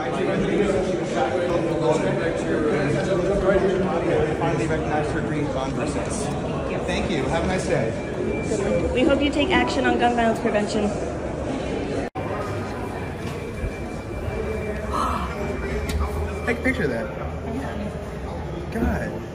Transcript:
Finally recognized her green Converses. Thank you. Have a nice day. We hope you take action on gun violence prevention. Take a picture of that. God.